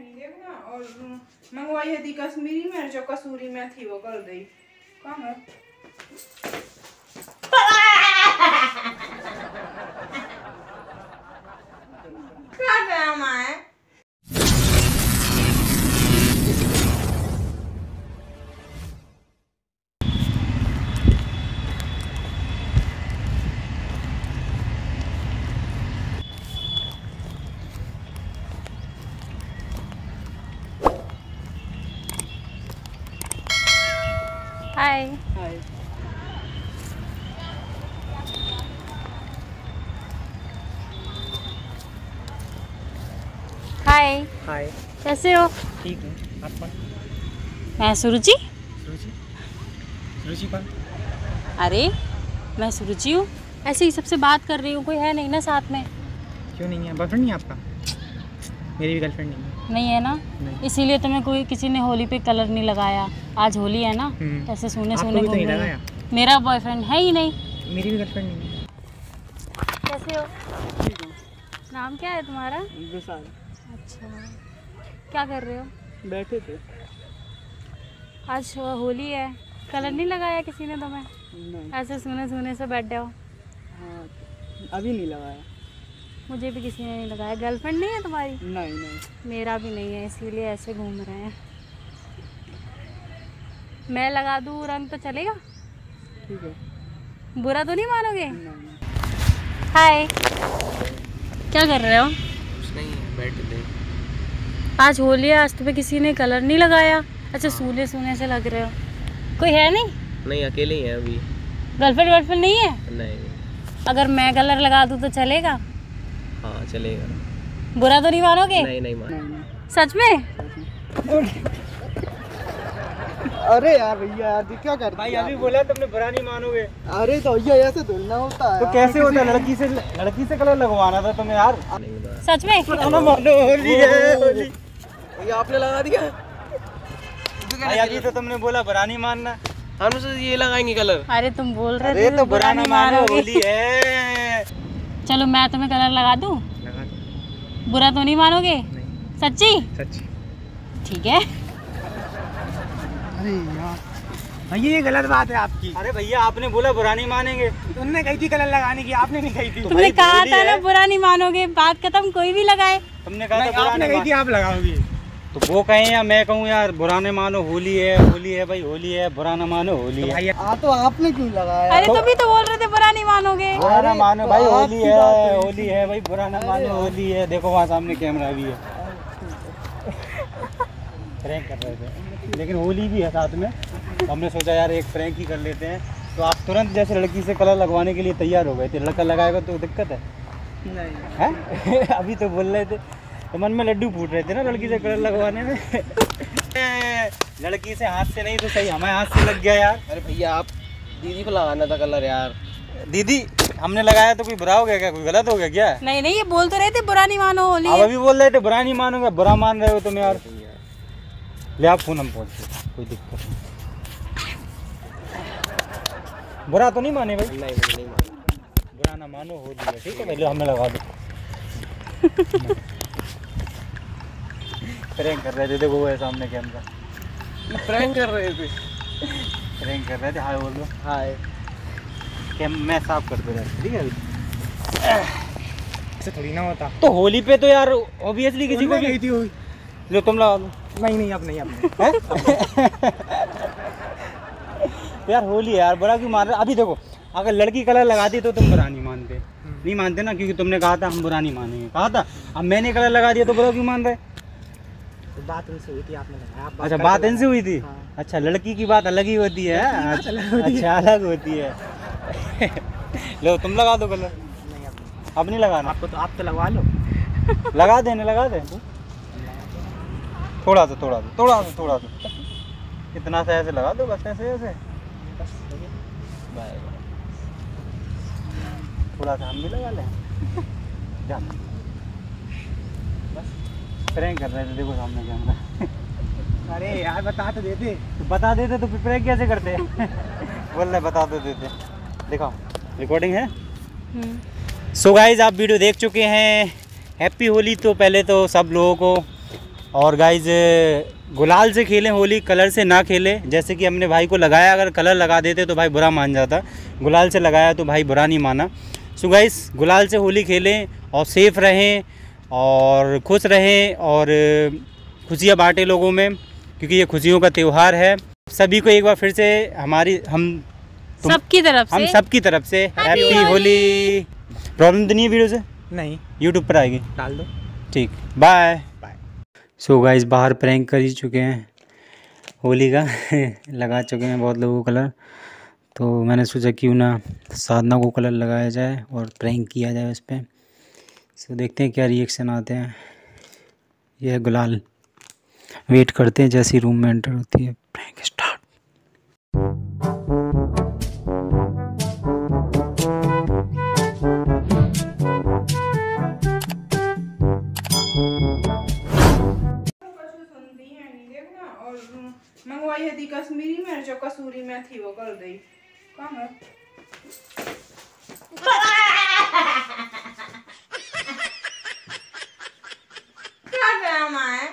नहीं देखना। और मंगवाई है थी कश्मीरी मिर्च और कसूरी मेथी, वो कर दी। कहाँ है? क्या ड्रामा है? हाय हाय। हाय हाय। कैसे हो? ठीक है, आप कौन? मैं सुरुचि। सुरुचि? सुरुचि कौन? अरे मैं सुरुचि हूँ, ऐसे ही सबसे बात कर रही हूँ, कोई है नहीं ना साथ में? क्यों नहीं है? बॉयफ्रेंड नहीं है आपका? मेरी भी गर्लफ्रेंड नहीं है। नहीं है ना? नहीं। इसीलिए तुम्हें कोई किसी ने होली पे कलर नहीं लगाया। आज होली है ना, ऐसे सोने आपको सोने भी तो नहीं घूम रहे लगाया? हो। मेरा बॉयफ्रेंड है ही नहीं। मेरी भी गर्लफ्रेंड नहीं है। कैसे हो? ठीक हूँ। नाम क्या है तुम्हारा? विशाल। अच्छा, क्या कर रहे हो? बैठे थे। आज होली है, कलर नहीं लगाया किसी ने तुम्हें? नहीं। ऐसे सोने सोने से बैठे हो। हाँ, अभी नहीं लगाया। मुझे भी किसी ने नहीं लगाया। गर्लफ्रेंड नहीं है तुम्हारी? नहीं नहीं। मेरा भी नहीं है, इसीलिए ऐसे घूम रहे हैं। मैं लगा दूँ रंग तो चलेगा? ठीक है। बुरा तो नहीं मानोगे? नहीं। हाय, क्या कर रहे हो? कुछ नहीं है, बैठे थे। आज होली है, आज तुम्हें किसी ने कलर नहीं लगाया? अच्छा, सूने सूने से लग रहे हो। कोई है नहीं? नहीं, अकेले ही है अभी। गर्लफ्रेंड नहीं है? नहीं। अगर मैं कलर लगा दूँ तो चलेगा? हाँ चलेगा। बुरा तो नहीं मानोगे? नहीं नहीं मान। सच में? अरे यार भैया यार क्या कर भाई अभी बोला तुमने बुरा नहीं मानोगे। अरे तो भैया ऐसे धुलना होता है। तो कैसे होता है? लड़की से कलर लगवाना था तुम्हें यार। सच में? मानो होली है, होली। भैया आपने लगा दिया? भाई अभी तो तुमने बोला बुरा नहीं मानना। हम से ये लगाएंगे कलर। अरे तुम बोल रहे अरे थे तो बुरा नहीं मानोगे। होली है। चलो मैं तुम्हें कलर लगा दूं, लगा दो। बुरा तो नहीं मानोगे? नहीं। सच्ची? सच्ची। ठीक है। अरे यार भैया ये गलत बात है आपकी। अरे भैया आपने बोला बुरा नहीं मानेंगे, तुमने कही थी कलर लगाने की, आपने नहीं कही थी। तुमने कहा था ना बुरा नहीं मानोगे, बात खत्म, कोई भी लगाए। तुमने कहा था आपने कही थी आप लगाओगी। तो वो कहें या मैं कहूँ यार बुरा नहीं मानो, होली है भाई, होली है, बुरा ना मानो, होली है। तो आपने क्यों लगाया? अरे तुम भी तो बोल रहे थे बुरा नहीं मानोगे। बुरा ना मानो तो भाई, आपकी होली है, बात है। होली है भाई, बुरा ना मानो, होली है। देखो वहाँ सामने कैमरा भी है। प्रैंक कर रहे थे, लेकिन होली भी है साथ में। हमने सोचा यार एक प्रैंक ही कर लेते हैं। तो आप तुरंत जैसे लड़की से कलर लगवाने के लिए तैयार हो गए थे। लड़का लगाएगा तो दिक्कत है? नहीं हैं? अभी तो बोल रहे थे, तो मन में लड्डू फूट रहे थे ना लड़की से कलर लगवाने में। लड़की से हाथ से नहीं तो सही हमारे हाथ से लग गया यार। अरे भैया आप दीदी को लगाना था कलर यार। दीदी हमने लगाया तो कोई बुरा हो गया क्या? कोई गलत हो गया क्या? नहीं नहीं, ये बोल तो रहे थे बुरा नहीं मानो, होली आप है। अभी बोल रहे थे बुरा नहीं मानोगे, बुरा मान रहे हो तुम यार। ले आप फोन हम पहुँचे, कोई दिक्कत नहीं। बुरा तो नहीं माने भाई? नहीं बुरा ना मानो, होली है, ठीक है भाई। लो हमें लगा दो। प्रैंक कर रहे थे, देखो वो है सामने कैमरा। प्रैंक कर रहे थे। प्रैंक कर रहे थे। हाय बोलो। हाय। कैम मैं साफ कर दे रहा, ठीक है? ऐसे थोड़ी ना होता। तो होली पे तो यार ऑब्वियसली किसी को भी थी। लो तुम लगा दो। नहीं अब नहीं तो यार होली है यार, बुरा क्यों मान रहे? अभी देखो अगर लड़की कलर लगाती तो तुम बुरा नहीं मानते। नहीं मानते ना, क्योंकि तुमने कहा था हम बुरा नहीं मानेंगे, कहा था। अब मैंने कलर लगा दिया तो बुरा क्यों मान रहे? तो बात उनसे हुई थी, आपने लगाया। अच्छा बात इनसे हुई थी। हाँ। अच्छा लड़की की बात अलग ही होती है। अच्छा अलग होती है। लो तुम लगा दो कलर। नहीं अब नहीं लगाना आपको, तो आप तो लगवा लो। लगा देने लगा दे। थोड़ा सा इतना सा ऐसे लगा दो बस, ऐसे थोड़ा सा हम भी लगा लें। जा बस प्रैंक कर रहे थे, देखो सामने कैमरा। अरे यार बता तो देते। तो बता देते तो प्रैंक कैसे करते? बोल रहे बता तो देते। देखो रिकॉर्डिंग है। सो गाइज आप वीडियो देख चुके हैं। हैप्पी होली। तो पहले तो सब लोगों को और गाइज गुलाल से खेलें होली, कलर से ना खेलें। जैसे कि हमने भाई को लगाया, अगर कलर लगा देते तो भाई बुरा मान जाता, गुलाल से लगाया तो भाई बुरा नहीं माना। सो गाइज गुलाल से होली खेलें और सेफ़ रहें और खुश रहें और खुशियाँ बांटें लोगों में, क्योंकि ये खुशियों का त्यौहार है। सभी को एक बार फिर से सबकी तरफ से हैप्पी होली। प्रॉब्लम तो नहीं है वीडियो से? नहीं, यूट्यूब पर आएगी, डाल दो। ठीक, बाय बाय। सो गाइस बाहर प्रैंक कर ही चुके हैं होली का लगा चुके हैं बहुत लोगों को कलर, तो मैंने सोचा क्यों ना साधना को कलर लगाया जाए और प्रैंक किया जाए उस पर। सो देखते हैं क्या रिएक्शन आते हैं। यह है गुलाल, वेट करते हैं जैसी रूम में एंटर होती है। Prank start. मंगवाई थी कश्मीरी मिर्च और कसूरी मेथी, वो कर दी। कहाँ है? क्या ड्रामा है?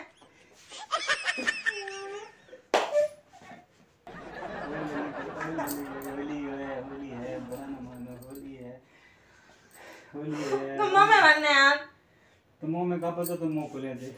तुम मुँह में बनने यार, तुम मुँह में कहा पता, तुम मुँह खुले थे।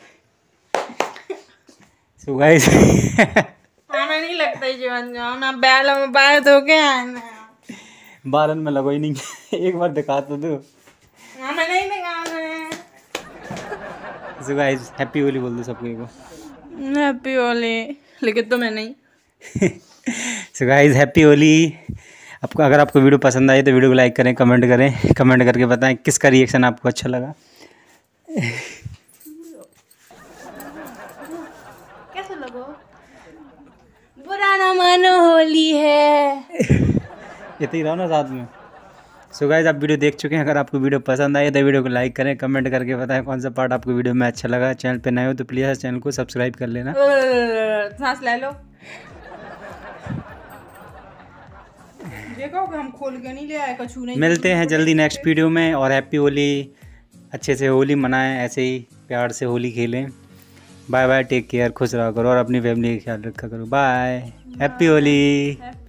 सो गाइस हमें नहीं लगता है जीवन जाओ ना, बैलों में बाहर धो के आए ना, बालन में लगो ही नहीं एक बार दिखा तो दो। हमें नहीं दिखाना है। सो गाइस हैप्पी होली बोल दो सबको को। हैप्पी होली, लेकिन तुम्हें नहीं। So guys happy Holi. आपको अगर आपको वीडियो पसंद आई तो वीडियो को लाइक करें, कमेंट करें, कमेंट करके बताएं किसका रिएक्शन आपको अच्छा लगा। कैसे लगो? बुरा ना मानो, होली है। इतना ही रहो ना साथ में। सो गाइस आप वीडियो देख चुके हैं। अगर आपको वीडियो पसंद आई तो वीडियो को लाइक करें, कमेंट करके बताएं कौन सा पार्ट आपको वीडियो में अच्छा लगा। चैनल पे नए हो तो प्लीज़ चैनल को सब्सक्राइब कर लेना। सांस ले लो। देखो हम खोल के नहीं ले आए, कछु नहीं। मिलते हैं जल्दी नेक्स्ट वीडियो में, और हैप्पी होली। अच्छे से होली मनाएं, ऐसे ही प्यार से होली खेलें। बाय बाय, टेक केयर, खुश रहा करो और अपनी फैमिली का ख्याल रखा करो। Bye, happy Holi.